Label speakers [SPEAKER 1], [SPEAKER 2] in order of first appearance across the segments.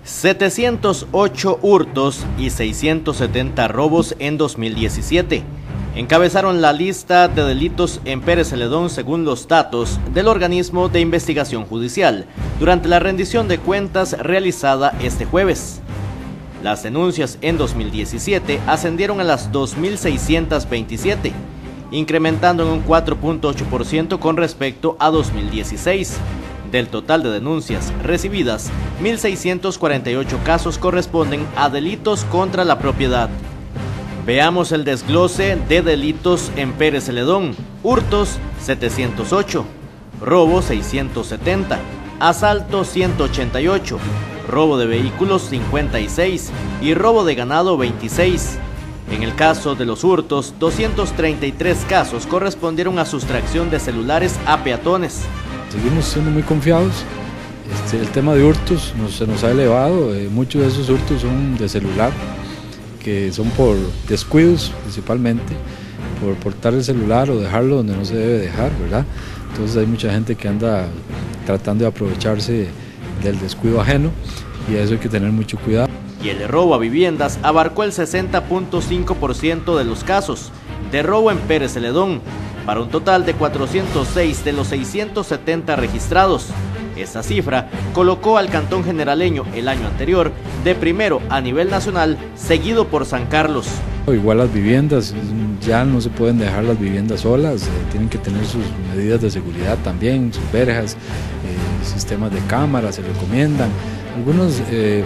[SPEAKER 1] 708 hurtos y 670 robos en 2017. Encabezaron la lista de delitos en Pérez Celedón según los datos del organismo de investigación judicial durante la rendición de cuentas realizada este jueves. Las denuncias en 2017 ascendieron a las 2.627, incrementando en un 4.8% con respecto a 2016. Del total de denuncias recibidas, 1.648 casos corresponden a delitos contra la propiedad. Veamos el desglose de delitos en Pérez Celedón. Hurtos 708, robo 670, asalto 188, robo de vehículos 56 y robo de ganado 26. En el caso de los hurtos, 233 casos correspondieron a sustracción de celulares a peatones.
[SPEAKER 2] Seguimos siendo muy confiados. El tema de hurtos se nos ha elevado. Muchos de esos hurtos son de celular, que son por descuidos principalmente, por portar el celular o dejarlo donde no se debe dejar, ¿verdad? Entonces hay mucha gente que anda tratando de aprovecharse del descuido ajeno y a eso hay que tener mucho cuidado.
[SPEAKER 1] Y el robo a viviendas abarcó el 60.5% de los casos de robo en Pérez Celedón, para un total de 406 de los 670 registrados. Esta cifra colocó al cantón generaleño el año anterior de primero a nivel nacional, seguido por San Carlos.
[SPEAKER 2] Igual las viviendas, ya no se pueden dejar las viviendas solas, tienen que tener sus medidas de seguridad también, sus verjas, sistemas de cámaras se recomiendan. Algunos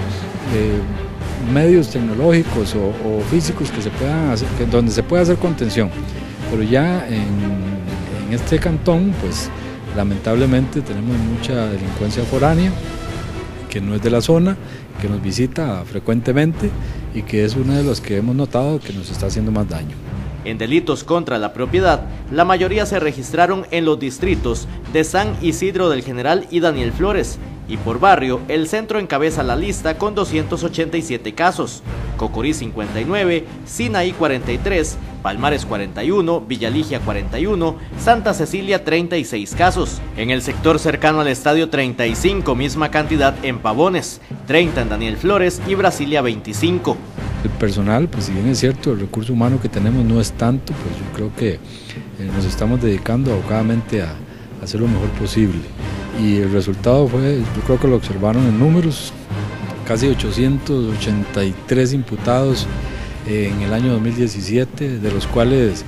[SPEAKER 2] medios tecnológicos o físicos que se puedan hacer, donde se pueda hacer contención. Pero ya en este cantón, pues lamentablemente tenemos mucha delincuencia foránea, que no es de la zona, que nos visita frecuentemente y que es una de las que hemos notado que nos está haciendo más daño.
[SPEAKER 1] En delitos contra la propiedad, la mayoría se registraron en los distritos de San Isidro del General y Daniel Flores, y por barrio, el centro encabeza la lista con 287 casos, Cocorí 59, Sinaí 43, Palmares 41, Villaligia 41, Santa Cecilia 36 casos. En el sector cercano al estadio 35, misma cantidad en Pavones, 30 en Daniel Flores y Brasilia 25.
[SPEAKER 2] El personal, pues si bien es cierto, el recurso humano que tenemos no es tanto, pues yo creo que nos estamos dedicando abocadamente a hacer lo mejor posible. Y el resultado fue, yo creo que lo observaron en números, casi 883 imputados en el año 2017, de los cuales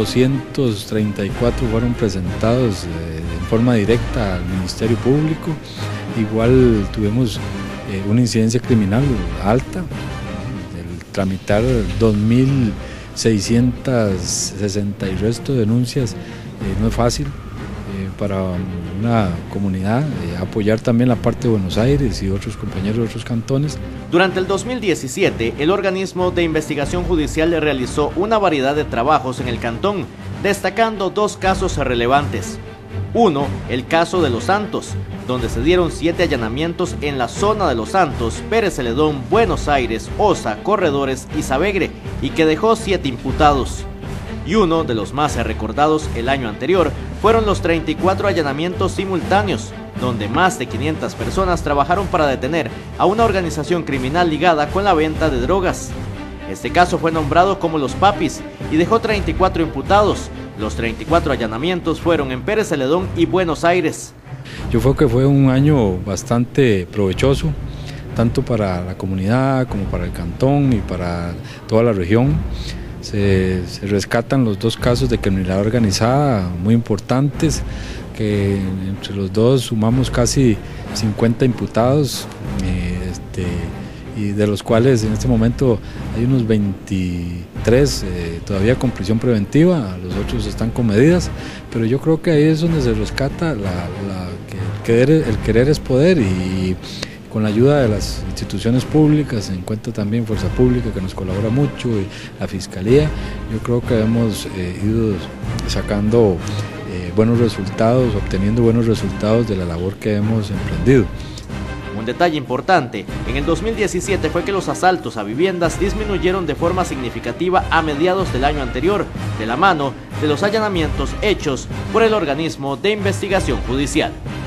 [SPEAKER 2] 234 fueron presentados en forma directa al Ministerio Público. Igual tuvimos una incidencia criminal alta, el tramitar 2.660 y resto de denuncias no es fácil para una comunidad, apoyar también la parte de Buenos Aires y otros compañeros de otros cantones.
[SPEAKER 1] Durante el 2017, el organismo de investigación judicial realizó una variedad de trabajos en el cantón, destacando dos casos relevantes. Uno, el caso de Los Santos, donde se dieron 7 allanamientos en la zona de Los Santos, Pérez Celedón, Buenos Aires, Osa, Corredores y Sabegre, y que dejó 7 imputados. Y uno de los más recordados el año anterior fueron los 34 allanamientos simultáneos, donde más de 500 personas trabajaron para detener a una organización criminal ligada con la venta de drogas. Este caso fue nombrado como Los Papis y dejó 34 imputados. Los 34 allanamientos fueron en Pérez Celedón y Buenos Aires.
[SPEAKER 2] Yo creo que fue un año bastante provechoso, tanto para la comunidad como para el cantón y para toda la región. Se rescatan los dos casos de criminalidad organizada muy importantes, que entre los dos sumamos casi 50 imputados, y de los cuales en este momento hay unos 23 todavía con prisión preventiva, los otros están con medidas, pero yo creo que ahí es donde se rescata el querer es poder, y con la ayuda de las instituciones públicas, se encuentra también Fuerza Pública que nos colabora mucho, y la Fiscalía. Yo creo que hemos ido sacando buenos resultados, obteniendo buenos resultados de la labor que hemos emprendido.
[SPEAKER 1] Un detalle importante en el 2017 fue que los asaltos a viviendas disminuyeron de forma significativa a mediados del año anterior, de la mano de los allanamientos hechos por el organismo de investigación judicial.